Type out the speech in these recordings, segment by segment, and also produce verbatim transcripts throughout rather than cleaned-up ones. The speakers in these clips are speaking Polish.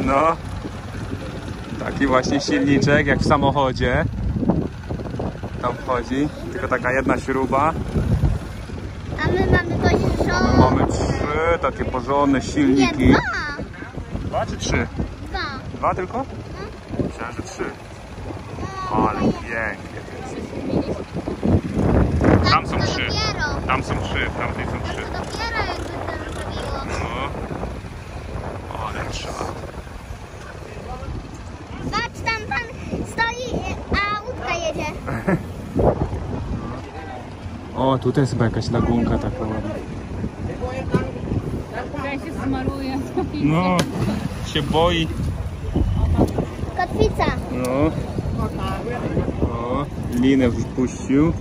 No. Taki właśnie silniczek jak w samochodzie. Tam wchodzi, tylko taka jedna śruba. A my mamy porządne. My mamy trzy takie porządne silniki. Nie, dwa. Dwa czy trzy? Dwa. Dwa tylko? Hmm? Myślałem, że trzy. Ale pięknie. Tam są trzy. Tam są trzy, w tamtej są trzy. To dopiero jakby to zrobiło. No. Ale trzeba. Patrz, tam pan stoi, a łódka jedzie. O, tutaj jest chyba jakaś lagunka taka ładna. Ja się smaruje. No, się boi. Kotwica. No. O, linę wpuścił.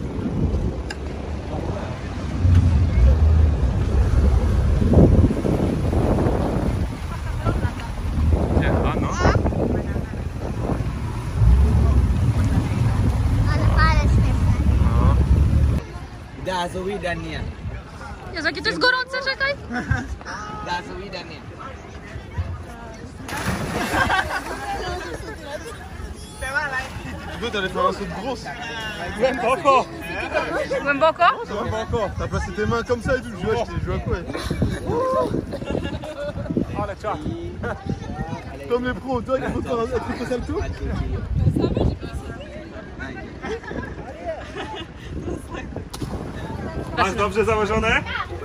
Jechała, no. Ale fale śmieszne. No. Da Swidania. Jezu, jakie to jest gorące, czekaj. Da Swidania. Tu t'as les faire un saut de grosse. Głęboko. Głęboko? Ça va pas encore. T'as passé tes mains comme ça et tout. Je jouais, je jouais à quoi? Ale czas. Comme les pros, toi, il faut faire un truc salto. Masz dobrze założone?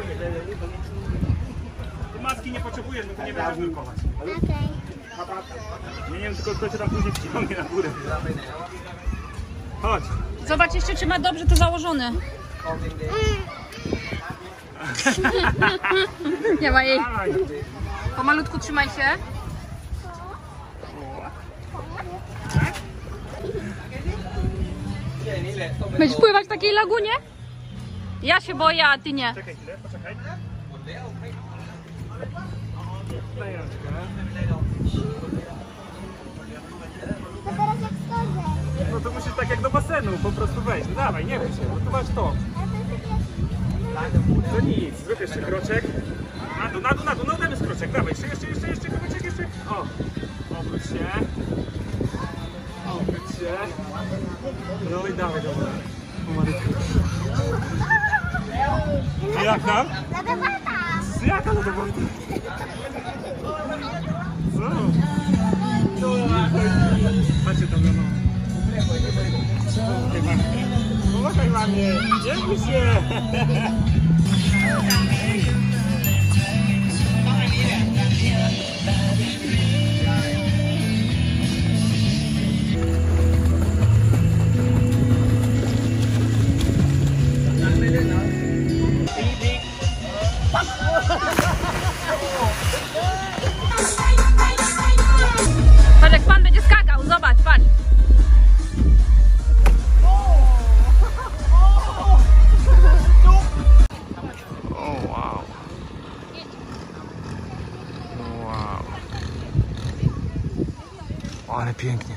Ty maski nie potrzebujesz, bo ty nie będziesz nurkować. Okej. Nie, nie wiem, tylko kto cię tam później wciągnie na górę. Chodź. Zobacz jeszcze, czy ma dobrze to założone. Nie ma jej. Pomalutku trzymaj się. Będziesz pływać w takiej lagunie? Ja się boję, a ty nie. Czekaj chwilę, poczekaj. To teraz jak schodzę. No to musisz tak jak do basenu po prostu wejść. No dawaj, nie bój się, no to masz to. To nic, zrób jeszcze kroczek. Na dół, na dół, na dół, no damy kroczek, dawaj, jeszcze, jeszcze, jeszcze, jeszcze, kroczek, jeszcze. O, obróć się. Obróć się. No i dawaj, dobra. Pomalutku. Jak tam? Lodowata. Jaka lodowata? Co? Patrzcie tam, no. Pomagaj mamie. Pomagaj mamie. Nie bój się. Patrz, jak pan będzie skakał, zobacz, patrz. O wow. Wow. Ale pięknie.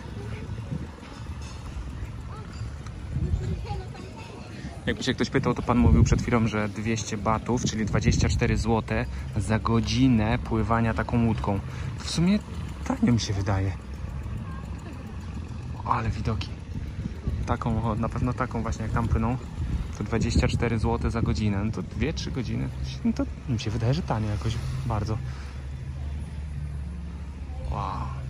Jakby się ktoś pytał, to pan mówił przed chwilą, że dwieście batów, czyli dwadzieścia cztery złote za godzinę pływania taką łódką. W sumie tanio mi się wydaje. Ale widoki. Taką, na pewno taką właśnie jak tam płyną, to dwadzieścia cztery złote za godzinę. No to dwie trzy godziny. No to mi się wydaje, że tanio jakoś bardzo. Wow.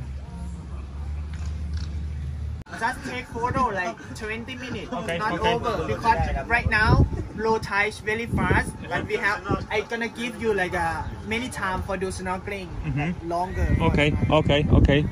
Just take photo like twenty minutes, Okay, not okay. over. Because right now low tide is very fast, but we have. I gonna give you like a many time for do snorkeling longer. Okej, okej, okej.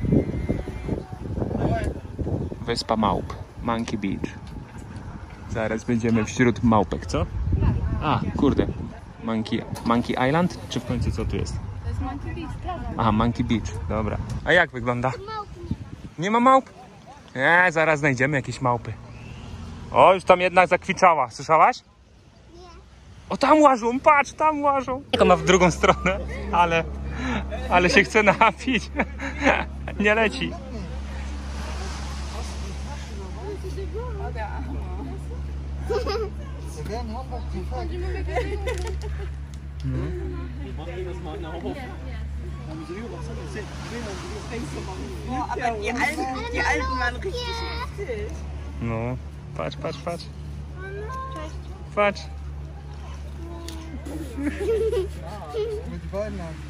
Wyspa Małp, Monkey Beach. Zaraz będziemy wśród małpek, co? A, kurde. Monkey, Monkey Island? Czy w końcu co tu jest? To jest Monkey Beach, prawda? Aha, Monkey Beach, dobra. A jak wygląda? Nie ma małp? Nie, zaraz znajdziemy jakieś małpy. O, już tam jedna zakwiczała, słyszałaś? Nie. O, tam łażą, patrz, tam łażą. Ona w drugą stronę, ale, ale się chce napić. Nie leci. Oh, aber die Alten, die Alten waren richtig heftig. No, patrz, patrz, patrz. Patrz. Mit beiden Hand.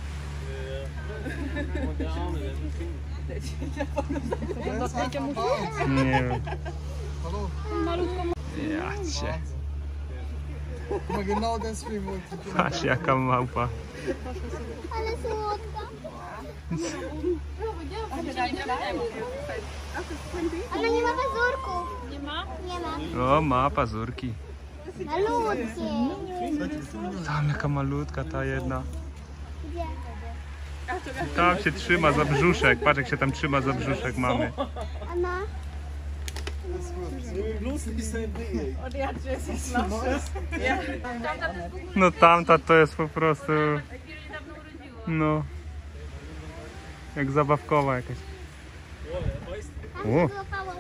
Nie wiem. Hallo. Ja cię. Guck mal, genau deswegen wollte ich. Patrz jaka małpa. Ale słodka. Ona nie ma pazurków. Nie ma? Nie ma. O, ma pazurki. Malutkie. Tam jaka malutka ta jedna. Gdzie? Tam się trzyma za brzuszek. Patrz jak się tam trzyma za brzuszek mamy. Ona? No tamta to jest po prostu... No. Jak zabawkowa jakaś. Tam O. złapała.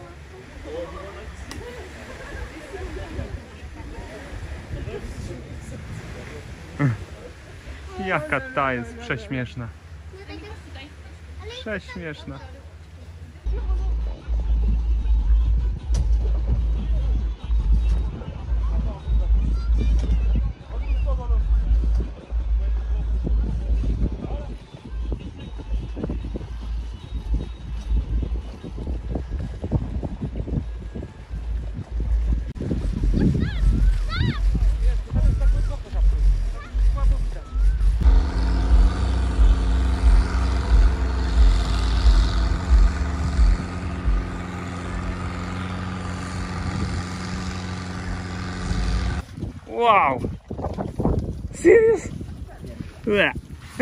Jaka ta jest prześmieszna. Prześmieszna. Wow! Serious? Yeah.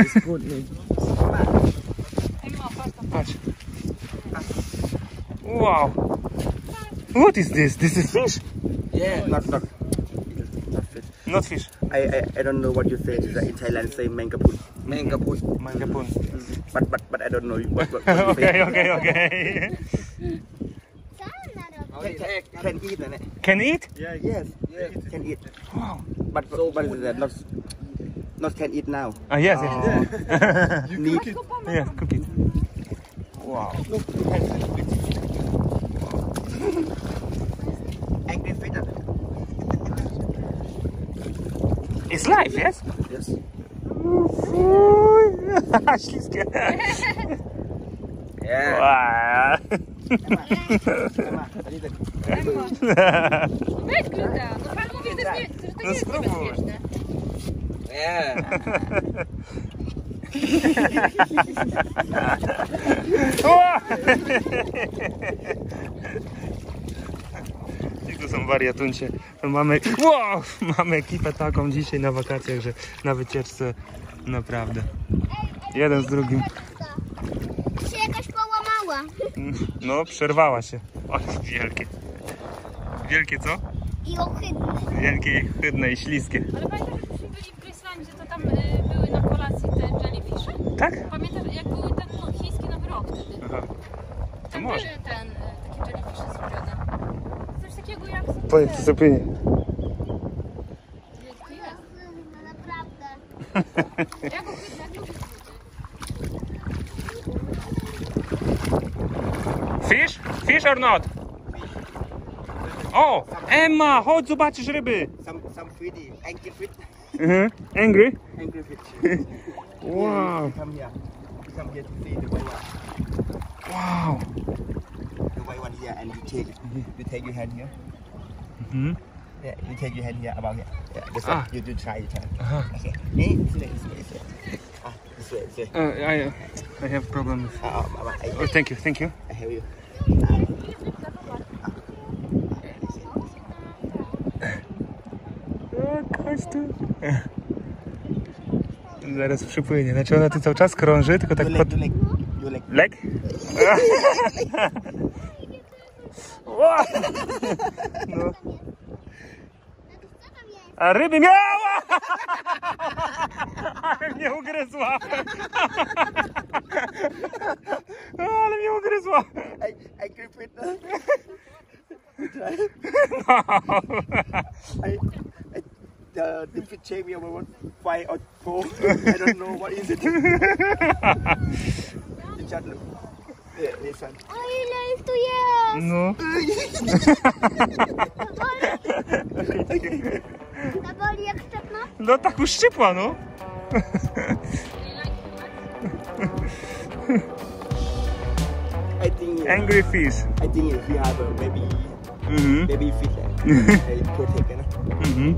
Patrz. Wow! What is this? This is fish? Yeah, not not not fish. Not fish. I, I I don't know what you say. Is that in Thailand say mangapun? Mangapun. Mangapun. But but but I don't know what what, what you Okay, say. okay, okay. Co ona robi? Can, can eat and Can eat? yes, yes, can eat. Wow. But but, but is that not not can eat now? Ah, yes, yes. Need Yes, cook it. Wow. angry fish. It's live, yes? Yes. Śliskie. Yeah. Wow. Weź Gluta, no pan mówi, że to jest nie- że to No nie jest spróbuj. niebezpieczne. Yeah. I to są wariatuncie. To mamy, wow, mamy ekipę taką dzisiaj na wakacjach, że na wycieczce naprawdę jeden z drugim. Się jakaś połamała. No, przerwała się. O, wielkie. Wielkie co? I ohydne. Wielkie, chydne i śliskie. Ale pamiętasz, jak byśmy byli w Gracelandii, że to tam y, były na kolacji te jellyfishy? Tak? Pamiętasz, jak były ten no, chiński Nowy Rok wtedy? Aha. Tam może. były ten, y, takie jellyfishy zrobione. Coś takiego jak... Powiedz co opinie. Wielki jest. No naprawdę. Jak ohydne, jak lubię. Fish? Fish or not? O! Emma, chodź zobaczysz ryby! Some some fish, angry fish. Mhm. Angry? Angry fish. Wow! Come here. Come here to see the white one. Wow! The white one here, and you take you take your hand here. Mhm. Yeah, you take your hand here about here. Yeah, this Ah. one. You do try your turn. Aha. Okay. Nee, this way, this way, this way. Ah, this way, this way. Uh, I, I have problem with... Ah, ah, ah, I, Oh, thank you, thank you. I help you. O, chodź tu. Zaraz przypłynie. Znaczy ona tu cały czas krąży, tylko tak Your pod... leg, your leg, your leg. Leg? Ła! No. Co tam jest? A ryby miała! Ale mnie ugryzła! Ale mnie ugryzła! I, I grip it. No. I, I, the, the fish to check me about five or four. I don't know what is it. Just look. Yeah, this one. O ile ich tu jest? No. Na boli jak szczepna? No tak uszczypła, no. I think. Uh, Angry fish. I think if you have a baby, Mhm. baby fish, uh, I protect it. Mhm.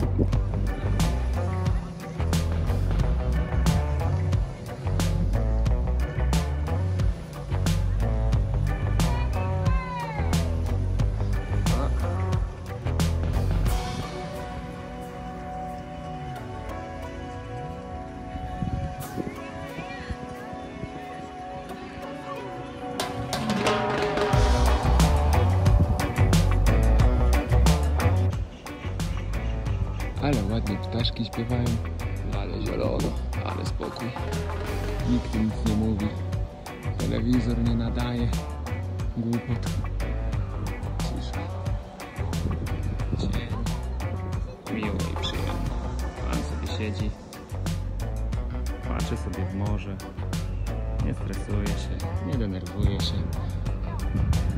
Ale ładnie ptaszki śpiewają, ale zielono, ale spokój. Nikt nic nie mówi, telewizor nie nadaje, głupot. Cisza. Dzień. Miło i przyjemnie. Pan sobie siedzi, patrzy sobie w morze, nie stresuje się, nie denerwuje się.